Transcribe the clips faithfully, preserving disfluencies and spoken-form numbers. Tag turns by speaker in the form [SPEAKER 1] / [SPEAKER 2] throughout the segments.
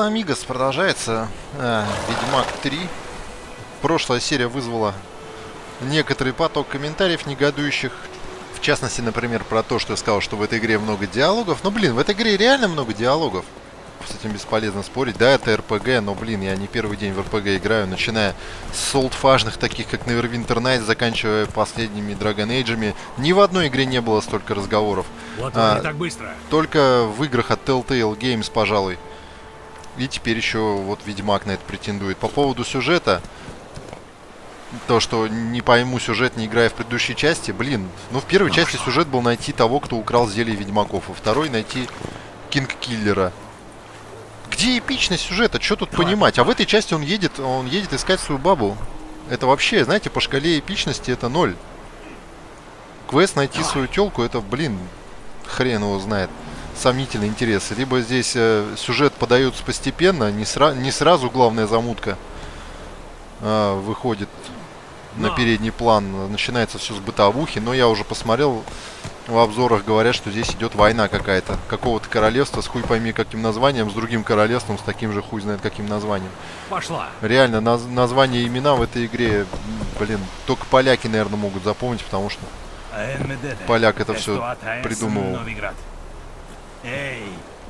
[SPEAKER 1] Hola Amigos, продолжается а, Ведьмак три. Прошлая серия вызвала некоторый поток комментариев негодующих. В частности, например, про то, что я сказал, что в этой игре много диалогов. Но, блин, в этой игре реально много диалогов. С этим бесполезно спорить. Да, это эр пи джи, но, блин, я не первый день в эр пи джи играю, начиная с олдфажных, таких как Neverwinter Nights, заканчивая последними Dragon Age'ами. Ни в одной игре не было столько разговоров.
[SPEAKER 2] Вот
[SPEAKER 1] а,
[SPEAKER 2] не так быстро.
[SPEAKER 1] Только в играх от Telltale Games, пожалуй. И теперь еще вот Ведьмак на это претендует. По поводу сюжета, то, что не пойму сюжет, не играя в предыдущей части, блин, ну в первой части сюжет был найти того, кто украл зелье ведьмаков, а второй найти Кинг-киллера. Где эпичность сюжета? Что тут понимать? А в этой части он едет, он едет искать свою бабу. Это вообще, знаете, по шкале эпичности это ноль. Квест найти свою телку, это, блин, хрен его знает. Сомнительный интерес. Либо здесь э, сюжет подается постепенно, не, сра не сразу главная замутка э, выходит на передний план. Начинается все с бытовухи, но я уже посмотрел в обзорах, говорят, что здесь идет война какая-то. Какого-то королевства с хуй пойми каким названием, с другим королевством, с таким же хуй знает каким названием.
[SPEAKER 2] Пошла.
[SPEAKER 1] Реально, наз название и имена в этой игре, блин, только поляки, наверное, могут запомнить, потому что поляк это все придумывал.
[SPEAKER 2] Эй.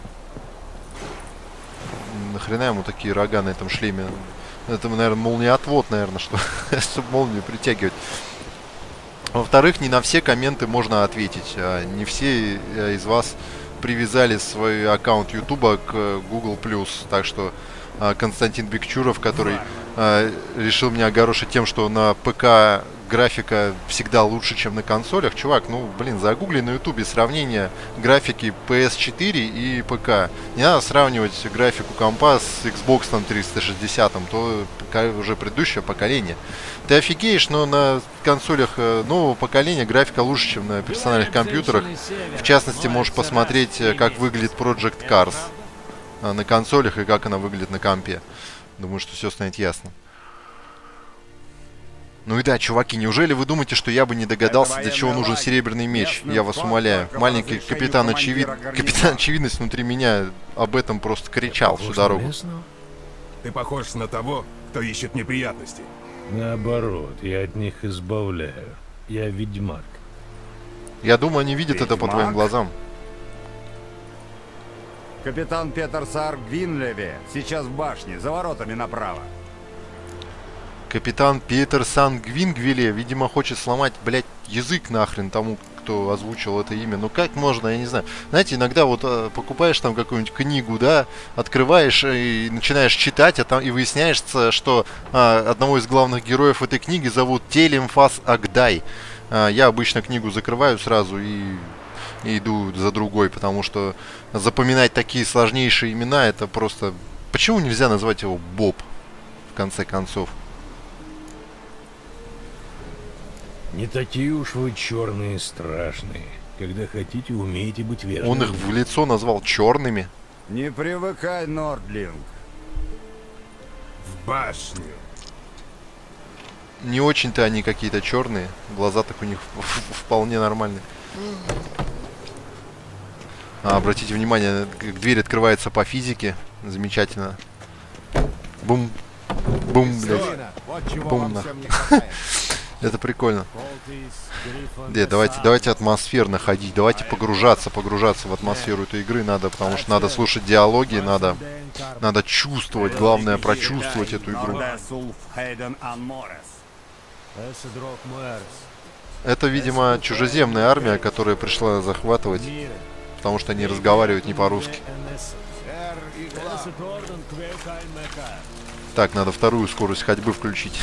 [SPEAKER 1] Нахрена ему такие рога на этом шлеме? Это, наверное, молниеотвод, наверное, что, чтобы молнию притягивать. Во-вторых, не на все комменты можно ответить. Не все из вас привязали свой аккаунт Ютуба к Google плюс. Так что Константин Бекчуров, который решил меня огорошить тем, что на ПК графика всегда лучше, чем на консолях. Чувак, ну, блин, загугли на ютубе сравнение графики пи эс четыре и ПК. Не надо сравнивать графику компа с Xbox там, триста шестьдесят, то уже предыдущее поколение. Ты офигеешь, но на консолях нового поколения графика лучше, чем на персональных компьютерах. В частности, можешь посмотреть, как выглядит Project Cars на консолях и как она выглядит на компе. Думаю, что все станет ясно. Ну и да, чуваки, неужели вы думаете, что я бы не догадался, для чего нужен серебряный меч? Я вас умоляю. Маленький капитан, очевид... капитан очевидность внутри меня об этом просто кричал всю дорогу.
[SPEAKER 3] Ты похож на того, кто ищет неприятности.
[SPEAKER 4] Наоборот, я от них избавляю. Я ведьмак.
[SPEAKER 1] Я думаю, они видят ведьмак? Это по твоим глазам.
[SPEAKER 5] Капитан Петер Саар Гвинлеве сейчас в башне, за воротами направо.
[SPEAKER 1] Капитан Питер Сангвингвиле, видимо, хочет сломать, блядь, язык нахрен тому, кто озвучил это имя. Ну как можно, я не знаю. Знаете, иногда вот э, покупаешь там какую-нибудь книгу, да, открываешь и начинаешь читать, а там и выясняется, что э, одного из главных героев этой книги зовут Телемфас Агдай. Э, я обычно книгу закрываю сразу и, и иду за другой, потому что запоминать такие сложнейшие имена, это просто... Почему нельзя назвать его Боб, в конце концов?
[SPEAKER 4] Не такие уж вы черные и страшные. Когда хотите, умеете быть вежливыми.
[SPEAKER 1] Он их в лицо назвал черными.
[SPEAKER 5] Не привыкай, Нордлинг.
[SPEAKER 3] В башню.
[SPEAKER 1] Не очень-то они какие-то черные. Глаза так у них вполне нормальные. А, обратите внимание, дверь открывается по физике. Замечательно. Бум. Бум, блядь. Бум, на. Это прикольно. Нет, давайте, давайте атмосферно ходить, давайте погружаться, погружаться в атмосферу этой игры надо, потому что надо слушать диалоги, надо, надо чувствовать, главное прочувствовать эту игру. Это, видимо, чужеземная армия, которая пришла захватывать, потому что они разговаривают не по-русски. Так, надо вторую скорость ходьбы включить.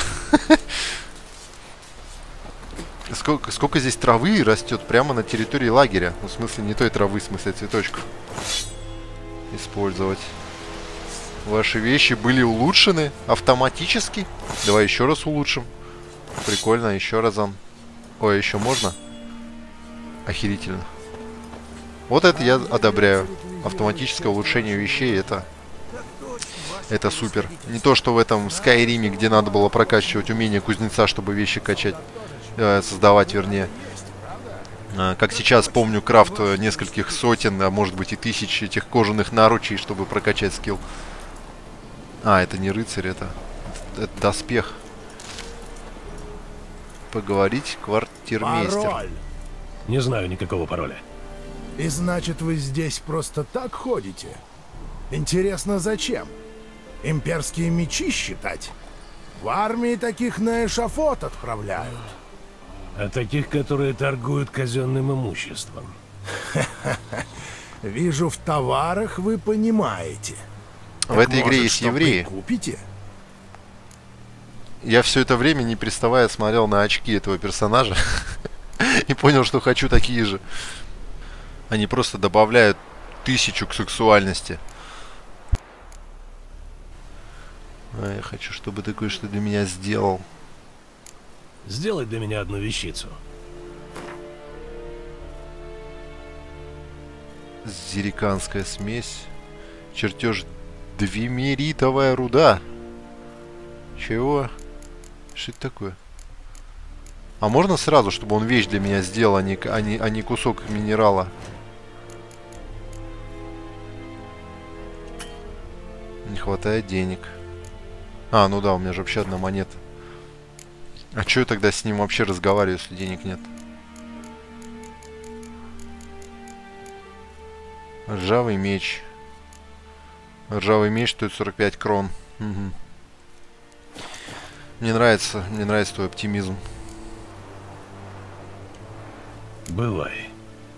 [SPEAKER 1] Сколько, сколько здесь травы растет прямо на территории лагеря. Ну, в смысле, не той травы, в смысле цветочков. Использовать. Ваши вещи были улучшены автоматически. Давай еще раз улучшим. Прикольно, еще разом. Ой, еще можно? Охерительно. Вот это я одобряю. Автоматическое улучшение вещей, это... Это супер. Не то, что в этом Скайриме, где надо было прокачивать умение кузнеца, чтобы вещи качать. Создавать, вернее. Как сейчас помню, крафт нескольких сотен, а может быть и тысяч этих кожаных наручей, чтобы прокачать скилл. А, это не рыцарь, это, это доспех. Поговорить, квартирмейстер.
[SPEAKER 6] Пароль!
[SPEAKER 4] Не знаю никакого пароля.
[SPEAKER 6] И значит, вы здесь просто так ходите? Интересно, зачем? Имперские мечи считать? В армии таких на эшафот отправляют.
[SPEAKER 4] А таких, которые торгуют казенным имуществом.
[SPEAKER 6] Вижу, в товарах вы понимаете.
[SPEAKER 1] В
[SPEAKER 6] Так
[SPEAKER 1] этой игре
[SPEAKER 6] может,
[SPEAKER 1] есть
[SPEAKER 6] что
[SPEAKER 1] евреи.
[SPEAKER 6] прикупите?
[SPEAKER 1] Я все это время, не переставая, смотрел на очки этого персонажа и понял, что хочу такие же. Они просто добавляют тысячу к сексуальности. А я хочу, чтобы ты кое-что для меня сделал.
[SPEAKER 4] Сделай для меня одну вещицу.
[SPEAKER 1] Зериканская смесь. Чертеж двимеритовая руда. Чего? Что это такое? А можно сразу, чтобы он вещь для меня сделал, а не, а не, а не кусок минерала? Не хватает денег. А, ну да, у меня же вообще одна монета. А что я тогда с ним вообще разговариваю, если денег нет? Ржавый меч. Ржавый меч стоит сорок пять крон. Угу. Мне нравится, мне нравится твой оптимизм.
[SPEAKER 4] Бывай.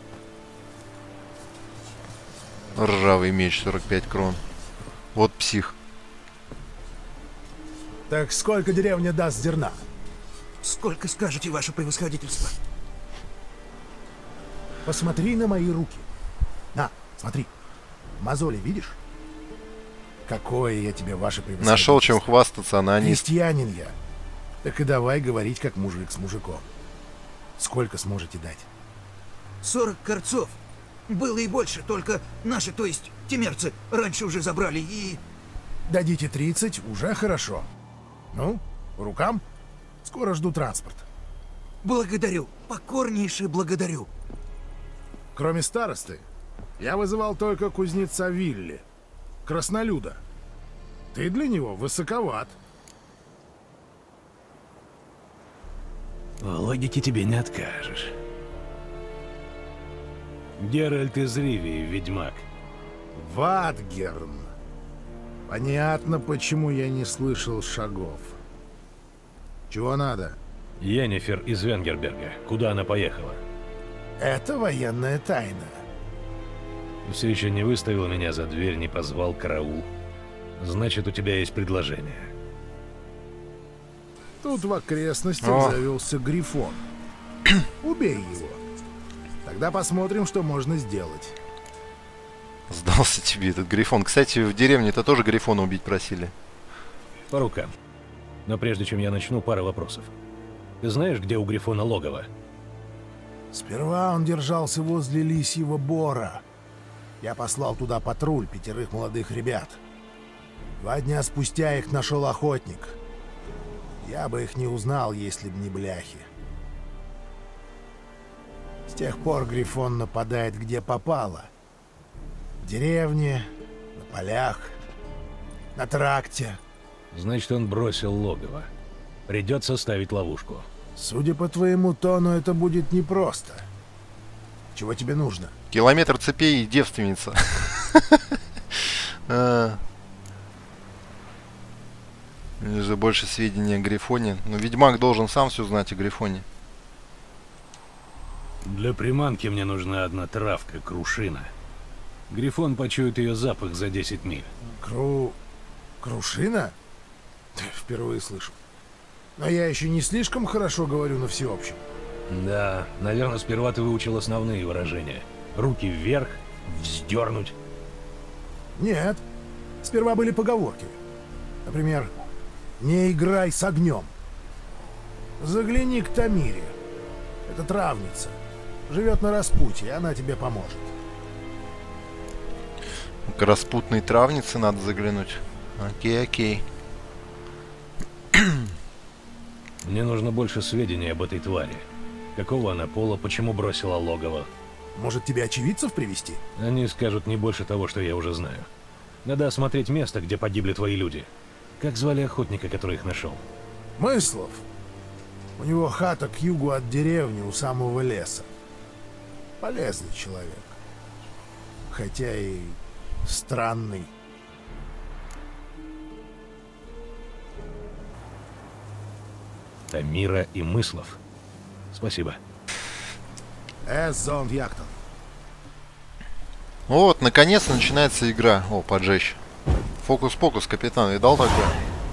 [SPEAKER 1] Ржавый меч, сорок пять крон. Вот псих.
[SPEAKER 6] Так сколько деревня даст зерна?
[SPEAKER 2] Сколько скажете, ваше превосходительство?
[SPEAKER 6] Посмотри на мои руки. На, смотри. Мозоли видишь? Какое я тебе, ваше превосходительство.
[SPEAKER 1] Нашел чем хвастаться, анонист.
[SPEAKER 6] Крестьянин я. Так и давай говорить, как мужик с мужиком. Сколько сможете дать?
[SPEAKER 2] Сорок корцов. Было и больше, только наши, то есть темерцы, раньше уже забрали и...
[SPEAKER 6] Дадите тридцать, уже хорошо. Ну, по рукам? Скоро жду транспорт.
[SPEAKER 2] Благодарю, покорнейше благодарю.
[SPEAKER 6] Кроме старосты, я вызывал только кузнеца Вилли, краснолюда. Ты для него высоковат.
[SPEAKER 4] В логике тебе не откажешь. Геральт из Ривии, ведьмак.
[SPEAKER 6] Ватгерн. Понятно, почему я не слышал шагов. Чего надо?
[SPEAKER 4] Йеннифер из Венгерберга. Куда она поехала?
[SPEAKER 6] Это военная тайна.
[SPEAKER 4] Все еще не выставил меня за дверь, не позвал караул. Значит, у тебя есть предложение.
[SPEAKER 6] Тут в окрестностях
[SPEAKER 1] О.
[SPEAKER 6] завелся Грифон. Убей его. Тогда посмотрим, что можно сделать.
[SPEAKER 1] Сдался тебе этот Грифон. Кстати, в деревне-то тоже Грифона убить просили.
[SPEAKER 4] По рукам. Но прежде чем я начну, пара вопросов. Ты знаешь, где у Грифона логово?
[SPEAKER 6] Сперва он держался возле Лисьего Бора. Я послал туда патруль пятерых молодых ребят. Два дня спустя их нашел охотник. Я бы их не узнал, если бы не бляхи. С тех пор Грифон нападает где попало. В деревне, на полях, на тракте.
[SPEAKER 4] Значит, он бросил логово. Придется ставить ловушку.
[SPEAKER 6] Судя по твоему тону, это будет непросто. Чего тебе нужно?
[SPEAKER 1] Километр цепей и девственница. Мне же больше сведений о Грифоне. Но ведьмак должен сам все знать о Грифоне.
[SPEAKER 4] Для приманки мне нужна одна травка, крушина. Грифон почует ее запах за десять миль.
[SPEAKER 6] Кру... Крушина? Впервые слышу. Но я еще не слишком хорошо говорю на всеобщем.
[SPEAKER 4] Да, наверное, сперва ты выучил основные выражения. Руки вверх, вздернуть.
[SPEAKER 6] Нет. Сперва были поговорки. Например, «Не играй с огнем». Загляни к Тамире. Это травница. Живет на распутье, и она тебе поможет.
[SPEAKER 1] К распутной травнице надо заглянуть. Окей, окей.
[SPEAKER 4] Мне нужно больше сведений об этой твари. Какого она пола, почему бросила логово.
[SPEAKER 6] Может, тебе очевидцев привести?
[SPEAKER 4] Они скажут не больше того, что я уже знаю. Надо осмотреть место, где погибли твои люди. Как звали охотника, который их нашел?
[SPEAKER 6] Мыслов. У него хата к югу от деревни, у самого леса. Полезный человек. Хотя и странный.
[SPEAKER 4] Тамира и Мыслов. Спасибо.
[SPEAKER 6] Эс-зон Яхтон.
[SPEAKER 1] Вот, наконец начинается игра. О, поджечь. Фокус-покус, капитан. Видал такое?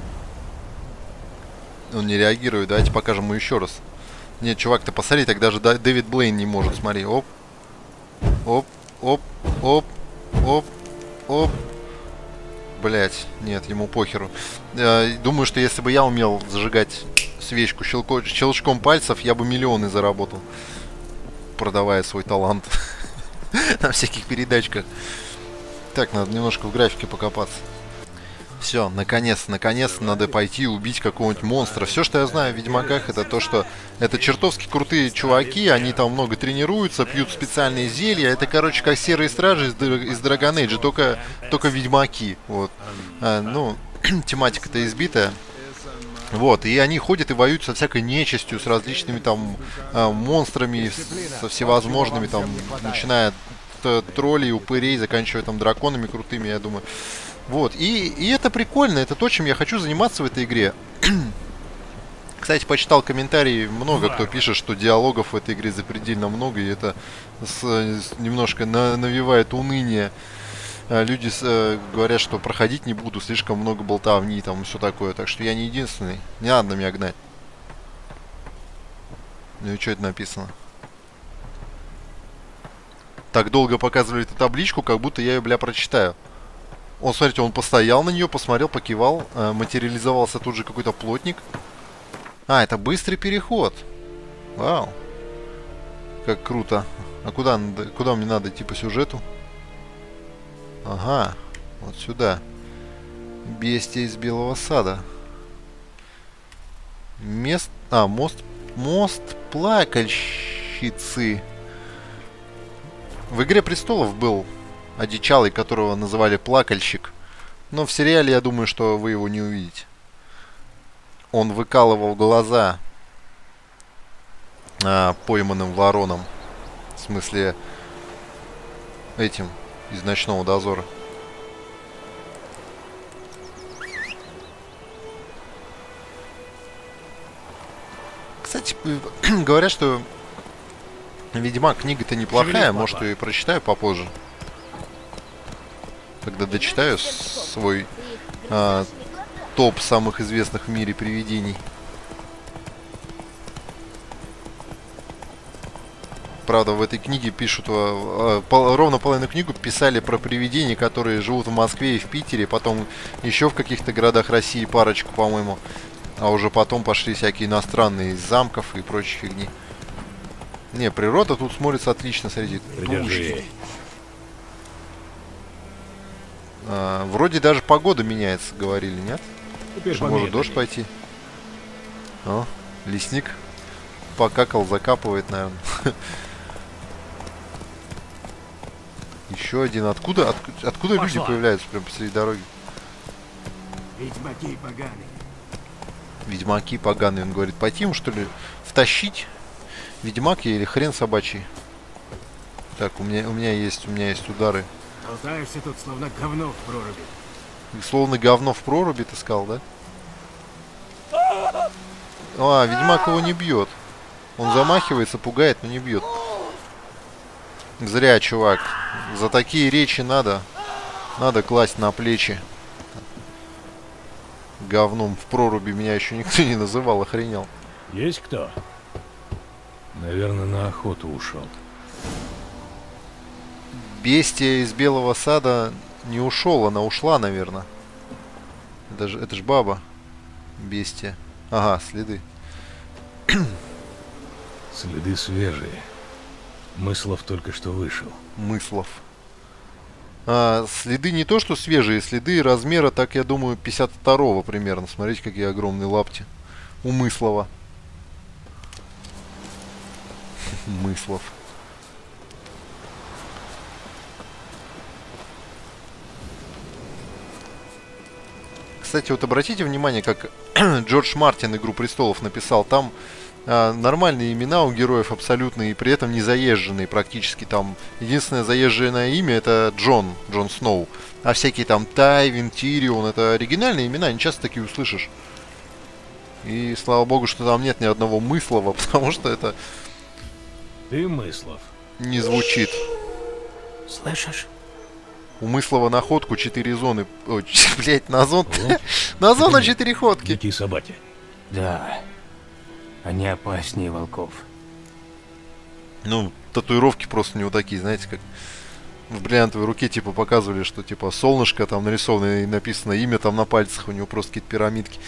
[SPEAKER 1] Он не реагирует. Давайте покажем ему еще раз. Нет, чувак, ты посмотри, так даже Дэвид Блейн не может. Смотри. Оп. Оп. Оп. Оп. Оп. Оп. Блять, нет, ему похеру. Думаю, что если бы я умел зажигать свечку щелко... щелчком пальцев, я бы миллионы заработал, продавая свой талант на всяких передачках. Так, надо немножко в графике покопаться. Все, наконец, наконец надо пойти убить какого-нибудь монстра. Все, что я знаю в Ведьмаках, это то, что это чертовски крутые чуваки, они там много тренируются, пьют специальные зелья. Это, короче, как серые стражи из, из Dragon Age, только, только ведьмаки. Вот. А, ну, тематика-то избитая. Вот, и они ходят и воюют со всякой нечистью, с различными там а, монстрами, с, со всевозможными там, начиная от троллей, упырей, заканчивая там драконами крутыми, я думаю. Вот, и, и это прикольно, это то, чем я хочу заниматься в этой игре. Кстати, почитал комментарии, много кто пишет, что диалогов в этой игре запредельно много, и это с, с, немножко на, навевает уныние. Люди с, говорят, что проходить не буду, слишком много болтовни, там, все такое, так что я не единственный, не надо меня гнать. Ну и что это написано? Так долго показывали эту табличку, как будто я ее, бля, прочитаю. Он, смотрите, он постоял на нее, посмотрел, покивал. Э, материализовался тут же какой-то плотник. А, это быстрый переход. Вау. Как круто. А куда, куда мне надо идти по сюжету? Ага. Вот сюда. Бестия из Белого Сада. Мест... А, мост... Мост Плакальщицы. В «Игре престолов» был одичалый, которого называли Плакальщик. Но в сериале, я думаю, что вы его не увидите. Он выкалывал глаза а, пойманным вороном. В смысле, этим, из «Ночного дозора». Кстати, говорят, что Ведьмак книга-то неплохая, может, ее и прочитаю попозже. Когда дочитаю свой а, топ самых известных в мире привидений. Правда, в этой книге пишут, а, пол, ровно половину книгу писали про привидений, которые живут в Москве и в Питере, потом еще в каких-то городах России парочку, по-моему. А уже потом пошли всякие иностранные из замков и прочей фигни. Не, природа тут смотрится отлично среди тучи. А, вроде даже погода меняется, говорили, нет? Что может дождь пойти. О, лесник покакал, закапывает, наверное. Еще один. Откуда, откуда, откуда люди появляются прямо посреди дороги?
[SPEAKER 2] Ведьмаки поганые.
[SPEAKER 1] Ведьмаки поганые, он говорит. Пойти ему, что ли, втащить? Ведьмак я или хрен собачий? Так, у меня, у меня есть, у меня есть удары.
[SPEAKER 2] Болтаешься тут, словно говно в проруби.
[SPEAKER 1] Словно говно в проруби, ты сказал, да? А, ведьмак его не бьет. Он замахивается, пугает, но не бьет. Зря, чувак. За такие речи надо. Надо класть на плечи. Говном в проруби меня еще никто не называл, охренел.
[SPEAKER 4] Есть кто? Наверное, на охоту ушел.
[SPEAKER 1] Бестия из Белого Сада не ушел, она ушла, наверное. Это же, это ж баба. Бестия. Ага, следы.
[SPEAKER 4] Следы свежие. Мыслов только что вышел.
[SPEAKER 1] Мыслов. А, следы не то, что свежие, следы размера, так я думаю, пятьдесят второго примерно. Смотрите, какие огромные лапти. У Мыслова. Мыслов. Кстати, вот обратите внимание, как Джордж Мартин «Игру престолов» написал. Там а, нормальные имена у героев абсолютно, и при этом не заезженные практически. Там единственное заезженное имя — это Джон, Джон Сноу. А всякие там Тайвин, Тирион — это оригинальные имена, не часто такие услышишь. И слава богу, что там нет ни одного Мыслова, потому что это
[SPEAKER 4] Ты Мыслов.
[SPEAKER 1] не звучит.
[SPEAKER 2] Слышишь?
[SPEAKER 1] У Мыслова на ходку четыре зоны. Ой, блять, на зон. На зону четыре ходки.
[SPEAKER 4] Дикие собаки.
[SPEAKER 7] Да. Они опаснее волков.
[SPEAKER 1] Ну, татуировки просто у него такие, знаете, как в бриллиантовой руке, типа, показывали, что, типа, солнышко там нарисовано и написано имя там на пальцах, у него просто какие-то пирамидки.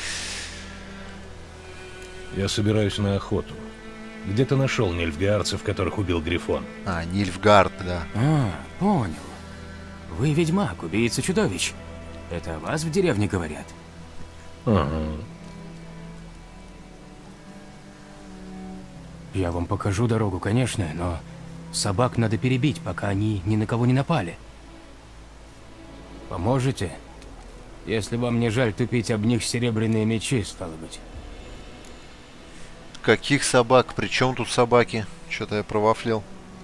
[SPEAKER 4] Я собираюсь на охоту. Где ты нашел нильфгаарцев, которых убил Грифон?
[SPEAKER 1] А, Нильфгард, да.
[SPEAKER 7] А, понял. Вы ведьмак, убийца чудовищ. Это о вас в деревне говорят?
[SPEAKER 4] Ага.
[SPEAKER 7] Я вам покажу дорогу, конечно, но собак надо перебить, пока они ни на кого не напали. Поможете? Если вам не жаль тупить об них серебряные мечи, стало быть.
[SPEAKER 1] Каких собак? При чем тут собаки? Что-то я провафлил.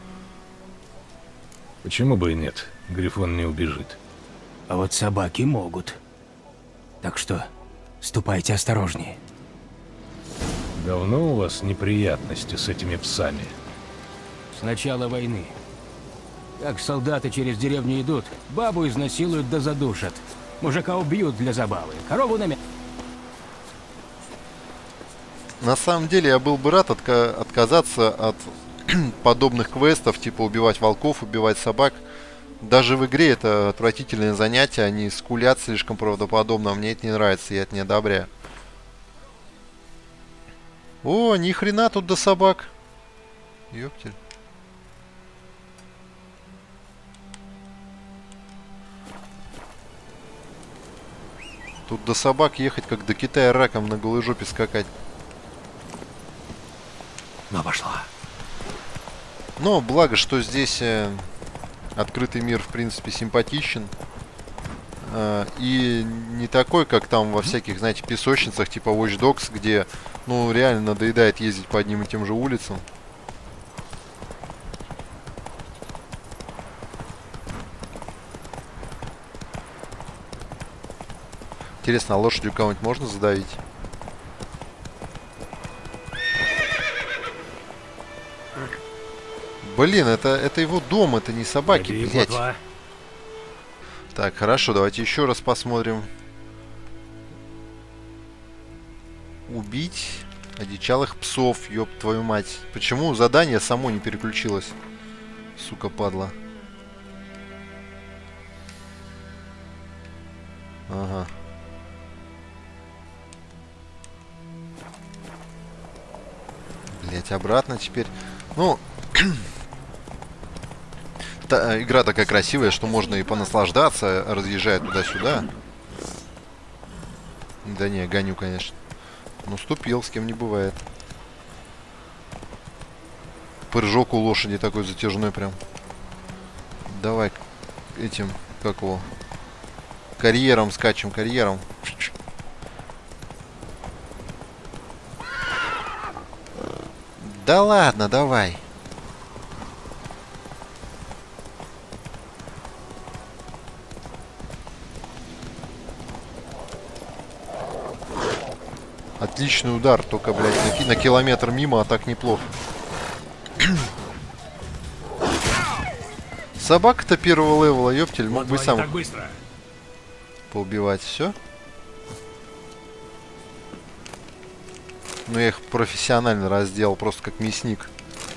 [SPEAKER 4] Почему бы и нет? Грифон не убежит.
[SPEAKER 7] А вот собаки могут. Так что, ступайте осторожнее.
[SPEAKER 4] Давно у вас неприятности с этими псами?
[SPEAKER 7] С начала войны. Как солдаты через деревню идут, бабу изнасилуют да задушат. Мужика убьют для забавы, корову на мя...
[SPEAKER 1] На самом деле я был бы рад отка- отказаться от подобных квестов, типа убивать волков, убивать собак. Даже в игре это отвратительное занятие, они скулят слишком правдоподобно, мне это не нравится, я это не одобряю. О, ни хрена тут до собак. Ёптель. Тут до собак ехать, как до Китая раком на голой жопе скакать.
[SPEAKER 2] Но пошла.
[SPEAKER 1] Но благо, что здесь э, открытый мир, в принципе, симпатичен. Э, и не такой, как там во всяких, знаете, песочницах, типа Watch Dogs, где, ну, реально надоедает ездить по одним и тем же улицам. Интересно, а лошадью кого-нибудь можно задавить? Блин, это, это его дом, это не собаки,
[SPEAKER 4] Погоди,
[SPEAKER 1] блядь.
[SPEAKER 4] плотва.
[SPEAKER 1] Так, хорошо, давайте еще раз посмотрим. Убить одичалых псов, ёб твою мать. Почему задание само не переключилось? Сука, падла. Ага. Блять, обратно теперь. Ну, та, игра такая красивая, что можно и понаслаждаться, разъезжая туда-сюда. Да не, гоню, конечно. Ну, ступил, с кем не бывает. Прыжок у лошади такой затяжной прям. Давай этим, как его, карьером скачем, карьером. Да ладно, давай. Отличный удар, только, блядь, на, ки на километр мимо, а так неплохо. Собака-то первого левела, ёптель, мог бы сам
[SPEAKER 4] Так быстро.
[SPEAKER 1] поубивать. Все. Ну, я их профессионально разделал, просто как мясник.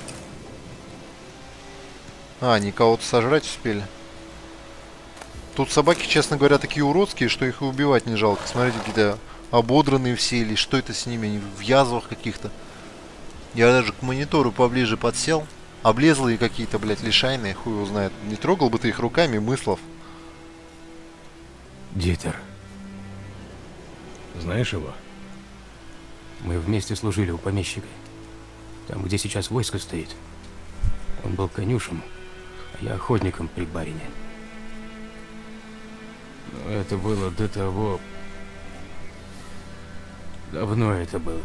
[SPEAKER 1] А, они кого-то сожрать успели. Тут собаки, честно говоря, такие уродские, что их и убивать не жалко. Смотрите, какие-то ободранные все, или что это с ними, они в язвах каких-то. Я даже к монитору поближе подсел. Облезлые какие-то, блядь, лишайные, хуй его знает. Не трогал бы ты их руками, Мыслов.
[SPEAKER 7] Дитер,
[SPEAKER 4] Знаешь его?
[SPEAKER 7] мы вместе служили у помещика. Там, где сейчас войско стоит. Он был конюшем, а я охотником при барине. Но это было до того... Давно это было.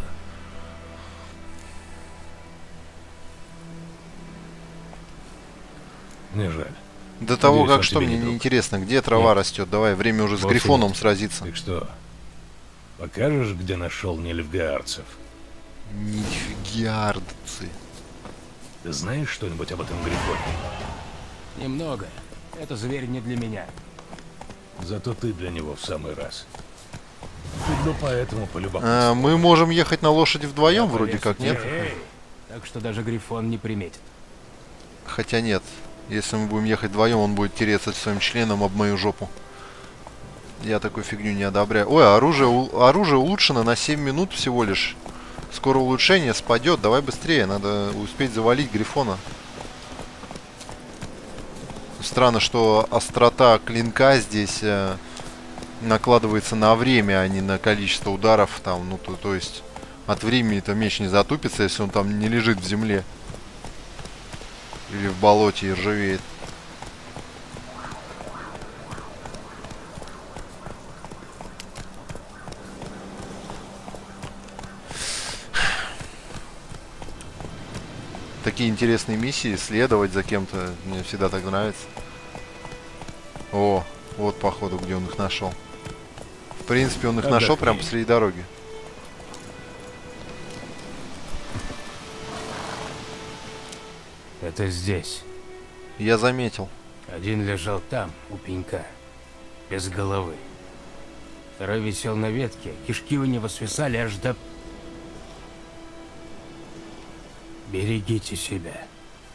[SPEAKER 4] Мне жаль.
[SPEAKER 1] До того,
[SPEAKER 4] Надеюсь,
[SPEAKER 1] как
[SPEAKER 4] он
[SPEAKER 1] что,
[SPEAKER 4] тебе
[SPEAKER 1] мне
[SPEAKER 4] не
[SPEAKER 1] не
[SPEAKER 4] друг.
[SPEAKER 1] интересно, где трава
[SPEAKER 7] Нет.
[SPEAKER 1] растет. Давай, время уже с
[SPEAKER 7] Вовсе
[SPEAKER 1] Грифоном
[SPEAKER 7] нет.
[SPEAKER 1] сразиться.
[SPEAKER 4] Так что, покажешь, где нашел нильфгаарцев?
[SPEAKER 1] Нильфгаарцы.
[SPEAKER 4] Ты знаешь что-нибудь об этом Грифоне?
[SPEAKER 7] Немного. Это зверь не для меня.
[SPEAKER 4] Зато ты для него в самый раз. Судно поэтому полюбопытствовал.
[SPEAKER 1] А, мы можем ехать на лошади вдвоем,
[SPEAKER 7] Я
[SPEAKER 1] вроде
[SPEAKER 7] полез
[SPEAKER 1] как,
[SPEAKER 7] в
[SPEAKER 1] нет?
[SPEAKER 7] тень, Так что даже Грифон не приметит.
[SPEAKER 1] Хотя нет. Если мы будем ехать вдвоем, он будет тереться своим членом об мою жопу. Я такую фигню не одобряю. Ой, оружие, у- оружие улучшено на семь минут всего лишь. Скоро улучшение спадет. Давай быстрее. Надо успеть завалить Грифона. Странно, что острота клинка здесь э, накладывается на время, а не на количество ударов. Там, ну, то, то есть от времени-то меч не затупится, если он там не лежит в земле. Или в болоте и ржавеет. Такие интересные миссии, следовать за кем-то, мне всегда так нравится. О, вот походу, где он их нашел. В принципе, он их
[SPEAKER 4] Отдохни.
[SPEAKER 1] нашел прямо посреди дороги.
[SPEAKER 7] Это здесь.
[SPEAKER 1] Я заметил.
[SPEAKER 7] Один лежал там, у пенька, без головы. Второй висел на ветке, кишки у него свисали аж до... Берегите себя.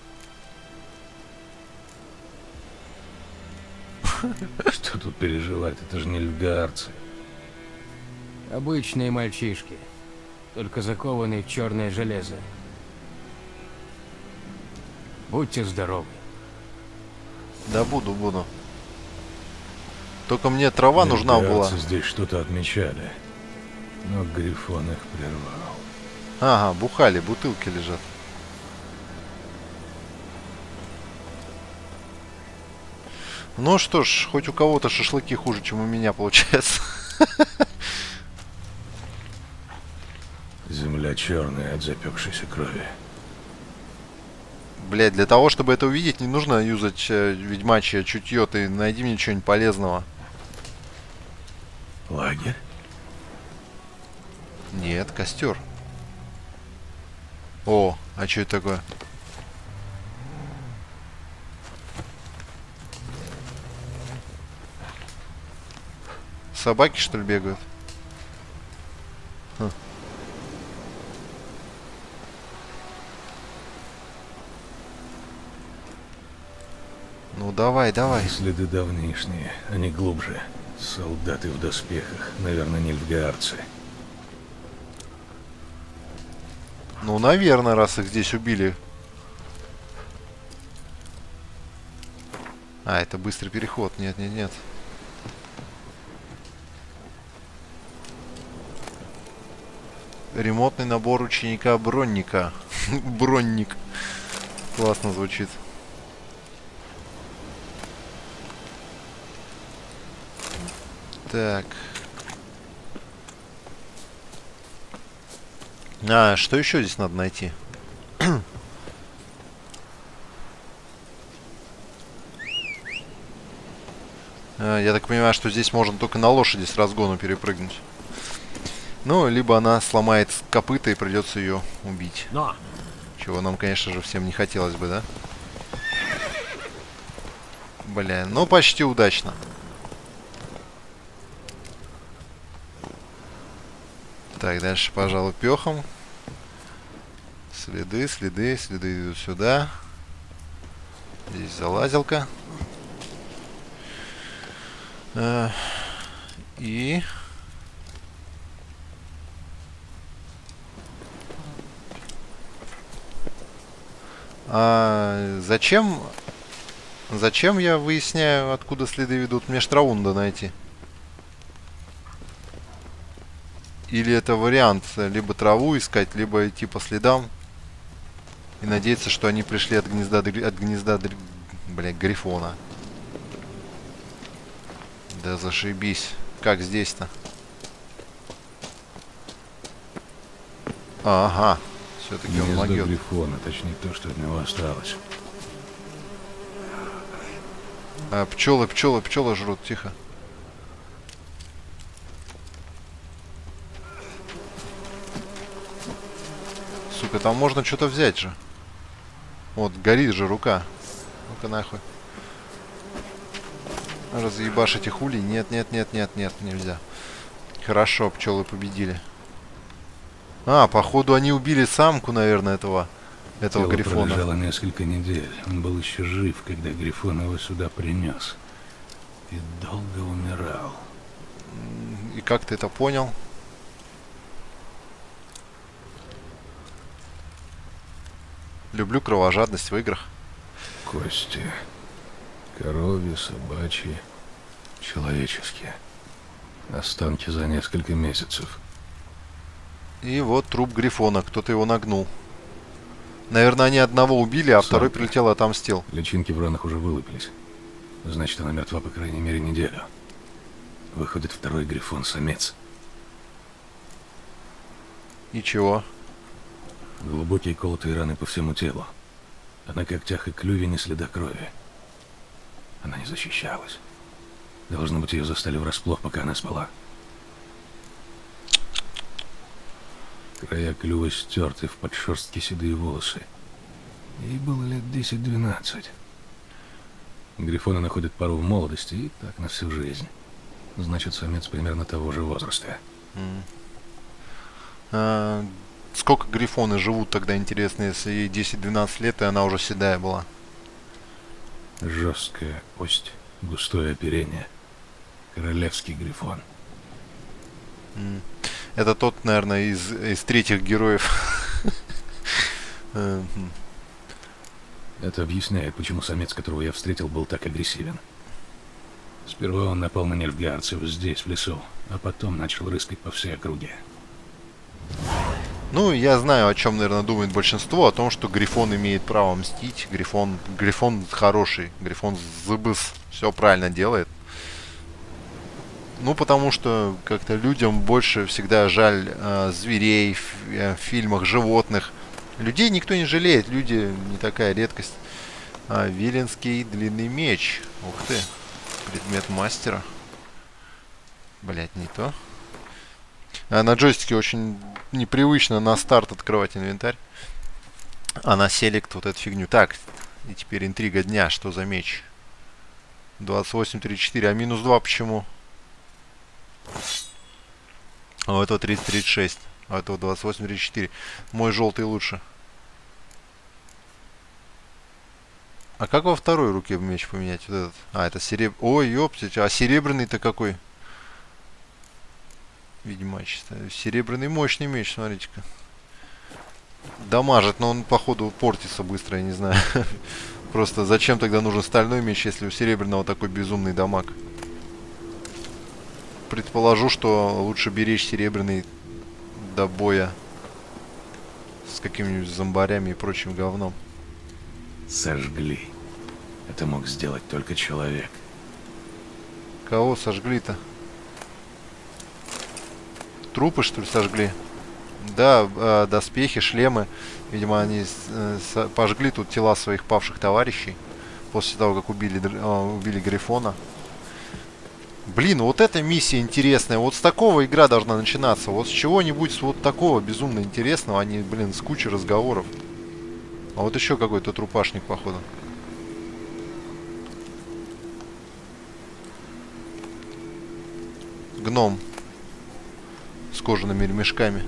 [SPEAKER 4] Что тут переживать? Это же нильфгаарцы.
[SPEAKER 7] Обычные мальчишки, только закованные в черное железо. Будьте здоровы.
[SPEAKER 1] Да буду, буду. Только мне трава нужна была.
[SPEAKER 4] Нильфгаарцы здесь что-то отмечали. Но Грифон их прервал.
[SPEAKER 1] Ага, бухали, бутылки лежат. Ну что ж, хоть у кого-то шашлыки хуже, чем у меня получается.
[SPEAKER 4] Земля черная от запекшейся крови.
[SPEAKER 1] Блять, для того, чтобы это увидеть, не нужно юзать э, ведьмачье чутье. Ты найди мне что-нибудь полезного.
[SPEAKER 4] Лагерь?
[SPEAKER 1] Нет, костер. О, а что это такое? Собаки, что ли, бегают? Хм. Ну давай, давай.
[SPEAKER 4] Следы давнишние, они глубже. Солдаты в доспехах, наверное, нильфгаарцы.
[SPEAKER 1] Ну, наверное, раз их здесь убили. А, это быстрый переход. Нет, нет, нет. Ремонтный набор ученика-бронника. Бронник. Классно звучит. Так. А, что еще здесь надо найти? А, я так понимаю, что здесь можно только на лошади с разгону перепрыгнуть. Ну, либо она сломает копыта и придется ее убить.
[SPEAKER 7] Но!
[SPEAKER 1] Чего нам, конечно же, всем не хотелось бы, да? Бля, ну почти удачно. Так, дальше, пожалуй, пехом. Следы, следы, следы идут сюда. Здесь залазилка. А, и... А зачем... Зачем я выясняю, откуда следы ведут? Мне ж траву надо найти. Или это вариант, либо траву искать, либо идти по следам. И надеяться, что они пришли от гнезда, от гнезда, блядь, Грифона. Да зашибись. Как здесь-то? Ага. Все-таки он
[SPEAKER 4] Гнездо
[SPEAKER 1] могет.
[SPEAKER 4] Грифона, точнее то, что от него осталось.
[SPEAKER 1] А, пчелы, пчелы, пчелы жрут, тихо. Сука, там можно что-то взять же. Вот, горит же рука. Ну-ка нахуй. Разъебашь этих улей. Нет, нет, нет, нет, нет, нельзя. Хорошо, пчелы победили. А, походу они убили самку, наверное, этого, этого
[SPEAKER 4] Тело
[SPEAKER 1] Грифона.
[SPEAKER 4] пролежало несколько недель. Он был еще жив, когда Грифон его сюда принес. И долго умирал.
[SPEAKER 1] И как ты это понял? Люблю кровожадность в играх.
[SPEAKER 4] Кости. Коровьи, собачьи, человеческие. Останки за несколько месяцев.
[SPEAKER 1] И вот труп Грифона. Кто-то его нагнул. Наверное, они одного убили, а
[SPEAKER 4] Самка.
[SPEAKER 1] второй прилетел и отомстил.
[SPEAKER 4] Личинки в ранах уже вылупились. Значит, она мертва по крайней мере неделю. Выходит, второй Грифон самец.
[SPEAKER 1] И чего?
[SPEAKER 4] Глубокие колотые раны по всему телу. А на когтях и клюве ни следа крови. Она не защищалась. Должно быть, ее застали врасплох, пока она спала. Края клюва стерты, в подшерстке седые волосы. Ей было лет десять-двенадцать. Грифоны находят пару в молодости и так на всю жизнь. Значит, самец примерно того же возраста.
[SPEAKER 1] М. А, сколько Грифоны живут тогда, интересно, если ей десять-двенадцать лет, и она уже седая была?
[SPEAKER 4] Жесткая кость, густое оперение. Королевский Грифон.
[SPEAKER 1] М. Это тот, наверное, из, из третьих героев. Э, м.
[SPEAKER 4] Это объясняет, почему самец, которого я встретил, был так агрессивен. Сперва он напал на нельфгаарцев здесь, в лесу, а потом начал рыскать по всей округе.
[SPEAKER 1] Ну, я знаю, о чем, наверное, думает большинство. О том, что Грифон имеет право мстить. Грифон, Грифон хороший. Грифон зыбыс. Все правильно делает. Ну, потому что как-то людям больше всегда жаль э, зверей в, э, в фильмах, животных. Людей никто не жалеет. Люди не такая редкость. А, Виленский длинный меч. Ух ты. Предмет мастера. Блять, не то. А на джойстике очень непривычно на старт открывать инвентарь. А на селект вот эту фигню. Так, и теперь интрига дня. Что за меч? двадцать восемь тридцать четыре. А минус два почему? А у этого тридцать тридцать шесть. А у этого двадцать восемь тридцать четыре. Мой желтый лучше. А как во второй руке меч поменять? Вот этот? А, это серебряный. Ой, ёптить. А серебряный-то какой? Ведьмачество. Серебряный мощный меч, смотрите-ка. Дамажит, но он, походу, портится быстро, я не знаю. Просто зачем тогда нужен стальной меч, если у серебряного такой безумный дамаг? Предположу, что лучше беречь серебряный до боя с какими-нибудь зомбарями и прочим говном.
[SPEAKER 4] Сожгли. Это мог сделать только человек.
[SPEAKER 1] Кого сожгли-то? Трупы, что ли, сожгли? Да, э, доспехи, шлемы. Видимо, они э, с, пожгли тут тела своих павших товарищей после того, как убили, э, убили Грифона. Блин, вот эта миссия интересная. Вот с такого игра должна начинаться. Вот с чего-нибудь с вот такого безумно интересного, а не, блин, с кучей разговоров. А вот еще какой-то трупашник, походу. Гном. С кожаными ремешками.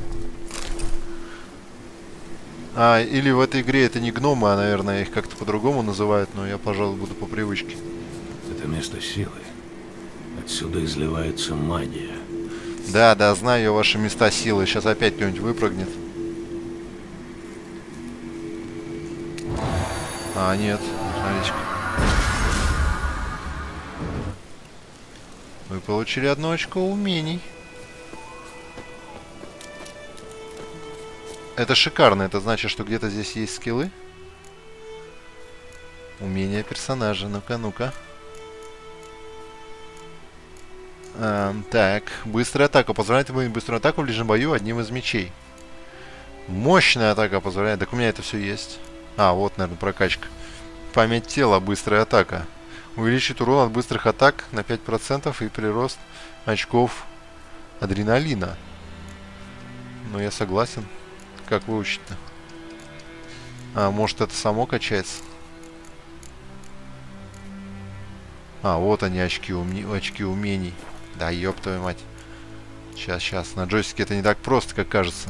[SPEAKER 1] А, или в этой игре это не гномы, а, наверное, их как-то по-другому называют, но я, пожалуй, буду по привычке.
[SPEAKER 4] Это место силы. Отсюда изливается магия.
[SPEAKER 1] Да, да, знаю я ваши места силы. Сейчас опять кто-нибудь выпрыгнет. А, нет. Смотрите. Вы получили одно очко умений. Это шикарно. Это значит, что где-то здесь есть скиллы. Умения персонажа. Ну-ка, ну-ка. А, так. Быстрая атака. Позволяет выполнить быструю атаку в ближнем бою одним из мечей. Мощная атака позволяет. Так у меня это все есть. А, вот, наверное, прокачка. Память тела, быстрая атака. Увеличит урон от быстрых атак на пять процентов и прирост очков адреналина. Ну, я согласен. Как выучить-то? А, может, это само качается? А, вот они, очки, уме... очки умений. Да, ёб твою мать. Сейчас, сейчас. На джойстике это не так просто, как кажется.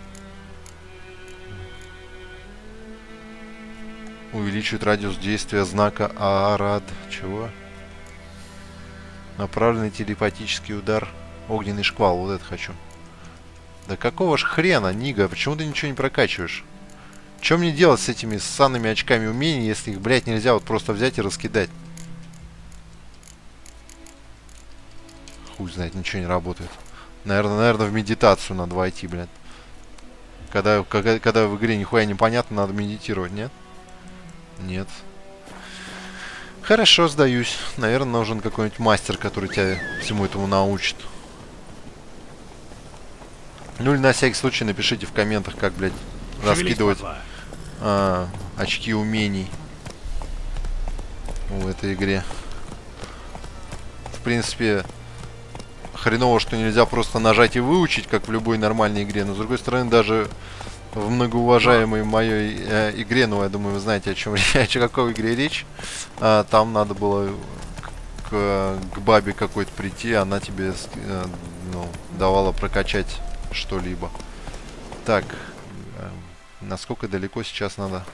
[SPEAKER 1] Увеличивает радиус действия знака Аарад. Чего? Направленный телепатический удар. Огненный шквал. Вот это хочу. Да какого ж хрена, Нига? Почему ты ничего не прокачиваешь? Что мне делать с этими ссаными очками умений, если их, блядь, нельзя вот просто взять и раскидать? Хуй знает, ничего не работает. Наверное, наверное, в медитацию надо войти, блядь. Когда, когда, когда в игре нихуя непонятно, надо медитировать, нет? Нет. Хорошо, сдаюсь. Наверное, нужен какой-нибудь мастер, который тебя всему этому научит. Ну или на всякий случай напишите в комментах, как, блядь, раскидывать а, очки умений в этой игре. В принципе, хреново, что нельзя просто нажать и выучить, как в любой нормальной игре. Но с другой стороны, даже в многоуважаемой моей э, игре, ну, я думаю, вы знаете, о чем речь, о какой игре речь. А, там надо было к, к бабе какой-то прийти, она тебе э, ну, давала прокачать что-либо. Так, э, насколько далеко сейчас надо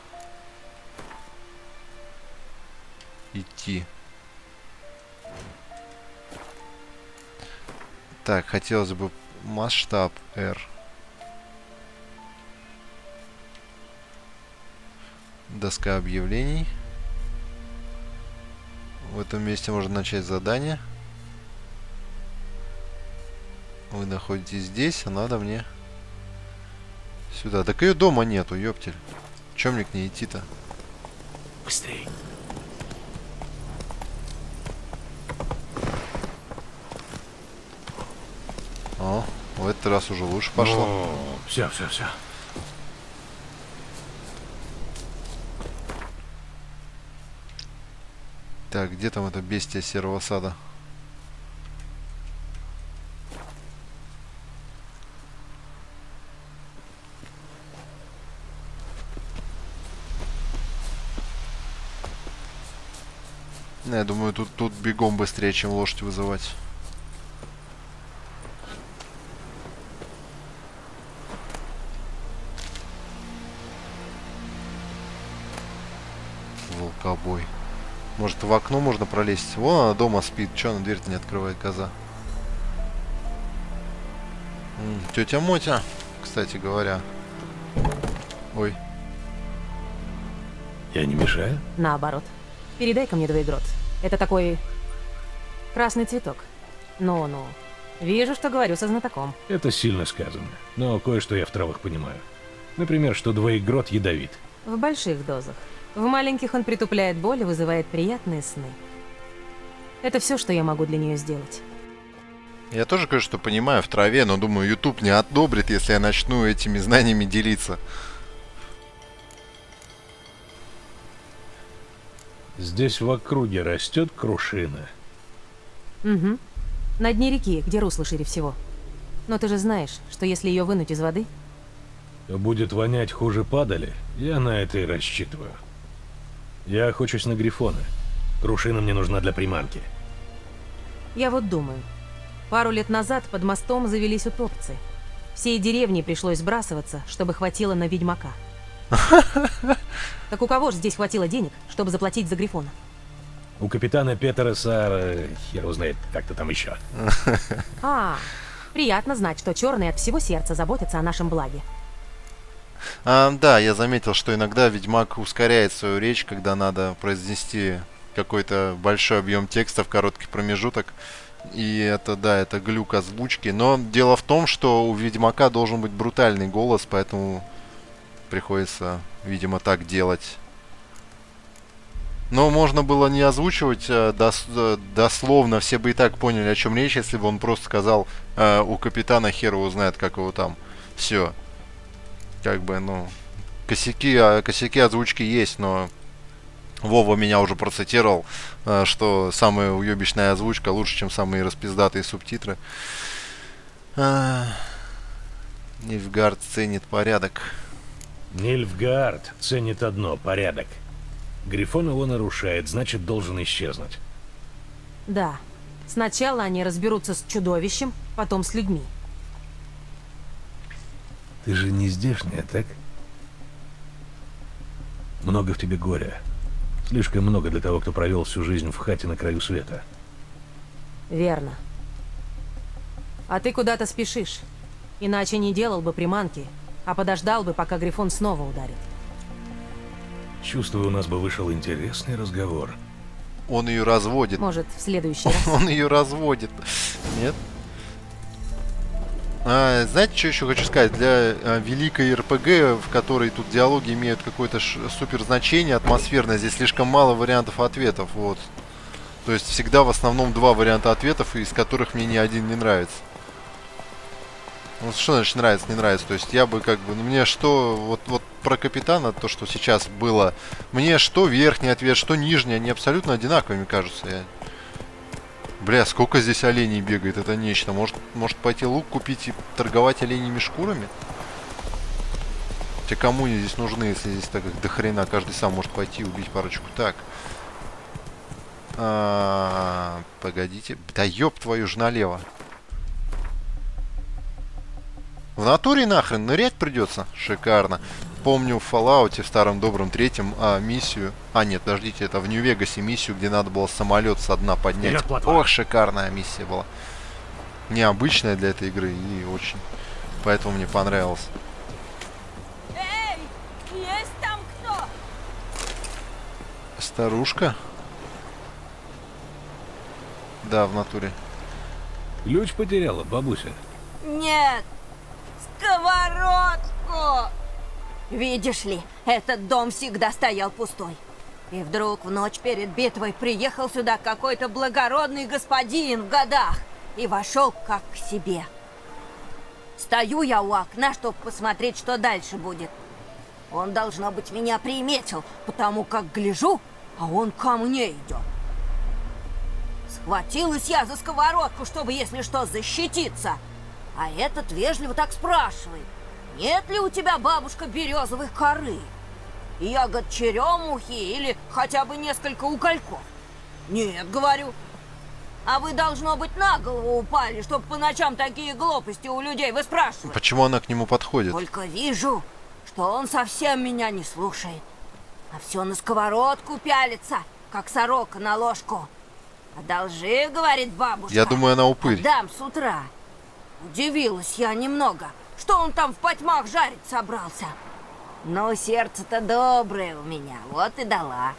[SPEAKER 1] идти? Так, хотелось бы масштаб R. Доска объявлений. В этом месте можно начать задание. Вы находитесь здесь, а надо мне сюда. Так ее дома нету, ёптель. Чем мне к ней идти-то?
[SPEAKER 7] Быстрей.
[SPEAKER 1] О, в этот раз уже лучше пошло.
[SPEAKER 4] О, все, все, все.
[SPEAKER 1] Так, где там это бестия серого сада? Ну, я думаю, тут, тут бегом быстрее, чем лошадь вызывать. Волкобой. Может, в окно можно пролезть? Вон она дома спит. Че она дверь-то не открывает, коза? М, тетя Мотя, кстати говоря. Ой.
[SPEAKER 4] Я не мешаю?
[SPEAKER 8] Наоборот. Передай-ка мне двоегрот. Это такой красный цветок. Ну-ну. Вижу, что говорю со знатоком.
[SPEAKER 4] Это сильно сказано, но кое-что я в травах понимаю. Например, что двоегрот ядовит.
[SPEAKER 8] В больших дозах. В маленьких он притупляет боль и вызывает приятные сны. Это все, что я могу для нее сделать.
[SPEAKER 1] Я тоже кое-что понимаю в траве, но думаю, YouTube не одобрит, если я начну этими знаниями делиться.
[SPEAKER 4] Здесь в округе растет крушина.
[SPEAKER 8] Угу. На дне реки, где русло шире всего. Но ты же знаешь, что если ее вынуть из воды...
[SPEAKER 4] То будет вонять хуже падали, я на это и рассчитываю. Я охочусь на грифона. Крушина мне нужна для приманки.
[SPEAKER 8] Я вот думаю. Пару лет назад под мостом завелись утопцы. Всей деревне пришлось сбрасываться, чтобы хватило на ведьмака. Так у кого же здесь хватило денег, чтобы заплатить за грифона?
[SPEAKER 4] У капитана Петера Саара, хер узнает, как-то там еще.
[SPEAKER 8] А, приятно знать, что черные от всего сердца заботятся о нашем благе.
[SPEAKER 1] А, да, я заметил, что иногда Ведьмак ускоряет свою речь, когда надо произнести какой-то большой объем текста в короткий промежуток. И это, да, это глюк озвучки. Но дело в том, что у Ведьмака должен быть брутальный голос, поэтому приходится, видимо, так делать. Но можно было не озвучивать э, дос дословно, все бы и так поняли, о чем речь, если бы он просто сказал, э, у капитана хер его знает, как его там. Все. Как бы, ну... Косяки, а, косяки озвучки есть, но... Вова меня уже процитировал, а, что самая уебищная озвучка лучше, чем самые распиздатые субтитры. А... Нильфгард ценит порядок.
[SPEAKER 4] Нильфгард ценит одно — порядок. Грифон его нарушает, значит, должен исчезнуть.
[SPEAKER 8] Да. Сначала они разберутся с чудовищем, потом с людьми.
[SPEAKER 4] Ты же не здешняя, так? Много в тебе горя. Слишком много для того, кто провел всю жизнь в хате на краю света.
[SPEAKER 8] Верно. А ты куда-то спешишь. Иначе не делал бы приманки, а подождал бы, пока Грифон снова ударит.
[SPEAKER 4] Чувствую, у нас бы вышел интересный разговор.
[SPEAKER 1] Он ее разводит.
[SPEAKER 8] Может, в следующий раз.
[SPEAKER 1] Он ее разводит. Нет? А, знаете, что еще хочу сказать? Для а, великой РПГ, в которой тут диалоги имеют какое-то супер значение атмосферное, здесь слишком мало вариантов ответов. Вот. То есть всегда в основном два варианта ответов, из которых мне ни один не нравится. Ну, что значит нравится, не нравится? То есть я бы как бы... Ну, мне что... Вот, вот про капитана, то, что сейчас было... Мне что верхний ответ, что нижний, они абсолютно одинаковыми кажутся. Я... Бля, сколько здесь оленей бегает, это нечто. Может, может пойти лук купить и торговать оленями шкурами? Те кому они здесь нужны, если здесь так как до хрена каждый сам может пойти и убить парочку. Так. А -а -а, погодите. Да ёб твою ж налево. В натуре нахрен нырять придется? Шикарно. Помню в Fallout, в старом добром третьем, а, миссию... А, нет, подождите, это в Нью-Вегасе миссию, где надо было самолет со дна поднять. Ох, шикарная миссия была. Необычная для этой игры и очень. Поэтому мне понравилось.
[SPEAKER 9] Эй, есть там кто?
[SPEAKER 1] Старушка? Да, в натуре.
[SPEAKER 4] Ключ потеряла, бабуся?
[SPEAKER 9] Нет, сковородку! Видишь ли, этот дом всегда стоял пустой. И вдруг в ночь перед битвой приехал сюда какой-то благородный господин в годах и вошел как к себе. Стою я у окна, чтобы посмотреть, что дальше будет. Он, должно быть, меня приметил, потому как гляжу, а он ко мне идет. Схватилась я за сковородку, чтобы, если что, защититься. А этот вежливо так спрашивает: нет ли у тебя, бабушка, березовой коры? Ягод черемухи или хотя бы несколько угольков? Нет, говорю. А вы, должно быть, на голову упали, чтобы по ночам такие глупости у людей выспрашивать.
[SPEAKER 1] Почему она к нему подходит?
[SPEAKER 9] Только вижу, что он совсем меня не слушает. А все на сковородку пялится, как сорока на ложку. Одолжи, говорит бабушка.
[SPEAKER 1] Я думаю, она упырь.
[SPEAKER 9] Отдам с утра. Удивилась я немного, что он там в потьмах жарить собрался. Но сердце-то доброе у меня, вот и дала.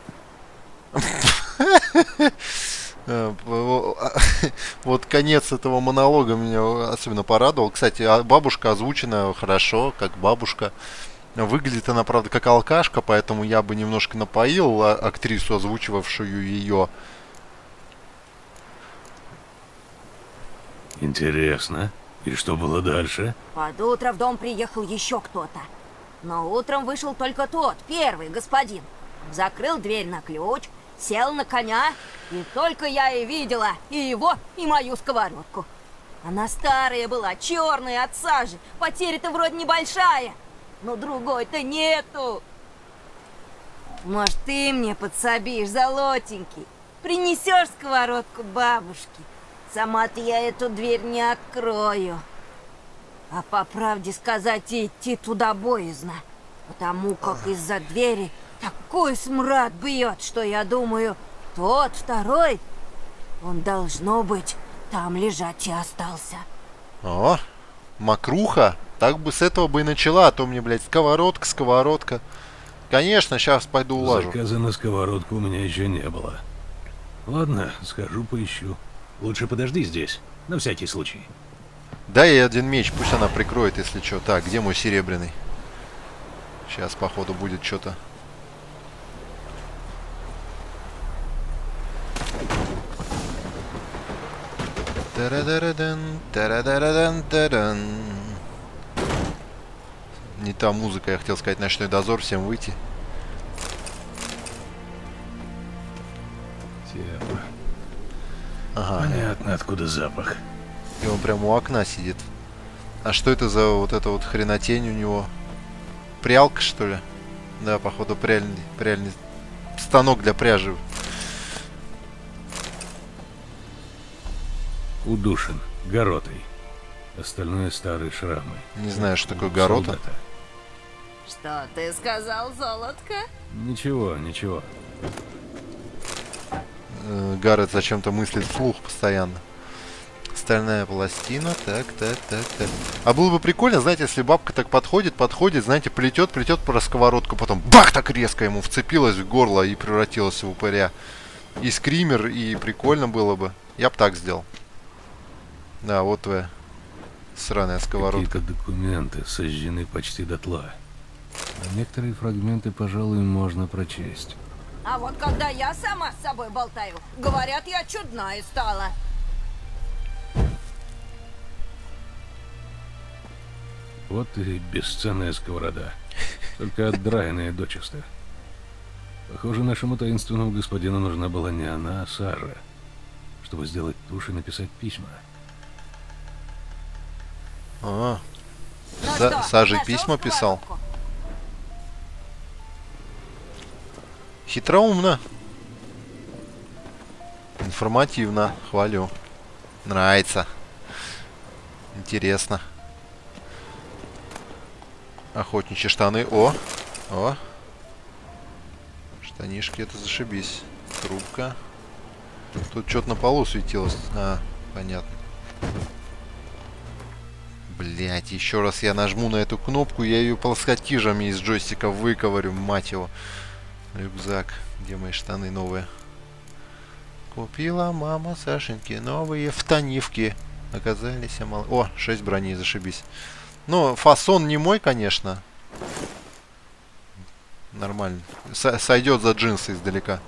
[SPEAKER 1] Вот конец этого монолога меня особенно порадовал. Кстати, бабушка озвучена хорошо, как бабушка. Выглядит она, правда, как алкашка, поэтому я бы немножко напоил актрису, озвучивавшую ее.
[SPEAKER 4] Интересно. И что было дальше?
[SPEAKER 9] Под утро в дом приехал еще кто-то. Но утром вышел только тот, первый господин. Закрыл дверь на ключ, сел на коня, и только я и видела и его, и мою сковородку. Она старая была, черная от сажи, потеря-то вроде небольшая, но другой-то нету. Может, ты мне подсобишь, золотенький? Принесешь сковородку бабушке? Сама-то я эту дверь не открою. А по правде сказать, идти туда боязно, потому как из-за двери такой смрад бьет, что я думаю, тот второй, он, должно быть, там лежать и остался.
[SPEAKER 1] О, мокруха. Так бы с этого бы и начала, а то мне, блядь, сковородка, сковородка. Конечно, сейчас пойду улажу.
[SPEAKER 4] Заказа на сковородку у меня еще не было. Ладно, схожу поищу. Лучше подожди здесь, на всякий случай.
[SPEAKER 1] Дай ей один меч, пусть она прикроет, если что. Так, где мой серебряный? Сейчас, походу, будет что-то. Тарадарадан, тарадарадан, тадан. Не та музыка, я хотел сказать, ночной дозор, всем выйти.
[SPEAKER 4] Тепло.
[SPEAKER 1] Ага.
[SPEAKER 4] Понятно, откуда запах.
[SPEAKER 1] И он прямо у окна сидит. А что это за вот эта вот хренотень у него? Прялка, что ли? Да, походу пряльный, пряльный станок для пряжи.
[SPEAKER 4] Удушен. Горотой. Остальное старые шрамы.
[SPEAKER 1] Не знаю, что такое горота.
[SPEAKER 4] Солдата.
[SPEAKER 9] Что ты сказал, золотко?
[SPEAKER 4] Ничего, ничего.
[SPEAKER 1] Э, Гаррет зачем-то мыслит вслух постоянно. Стальная пластина. Так, так, так, так. А было бы прикольно, знаете, если бабка так подходит, подходит, знаете, плетет, плетет про сковородку, потом бах, так резко ему вцепилась в горло и превратилась в упыря. И скример, и прикольно было бы. Я бы так сделал. Да, вот твоя сраная сковородка.
[SPEAKER 4] Какие-то документы сожжены почти дотла. А некоторые фрагменты, пожалуй, можно прочесть.
[SPEAKER 9] А вот когда я сама с собой болтаю, говорят, я чудная стала.
[SPEAKER 4] Вот и бесценная сковорода. Только отдраенная дочисто. Похоже, нашему таинственному господину нужна была не она, а Сажа, чтобы сделать тушь и написать письма.
[SPEAKER 1] А,
[SPEAKER 9] Ну
[SPEAKER 1] Са-
[SPEAKER 9] что,
[SPEAKER 1] Саже
[SPEAKER 9] нашел
[SPEAKER 1] письма писал.
[SPEAKER 9] сковородку?
[SPEAKER 1] Хитроумно. Информативно. Хвалю. Нравится. Интересно. Охотничьи штаны. О! О! Штанишки, это зашибись. Трубка. Тут что-то на полу светилось. А, понятно. Блять, еще раз я нажму на эту кнопку, я ее плоскотижами из джойстика выковырю, мать его. Рюкзак. Где мои штаны новые? Купила мама Сашеньки новые штанивки. Оказались мало. О, шесть броней, зашибись. Ну, фасон не мой, конечно. Нормально. С сойдет за джинсы издалека.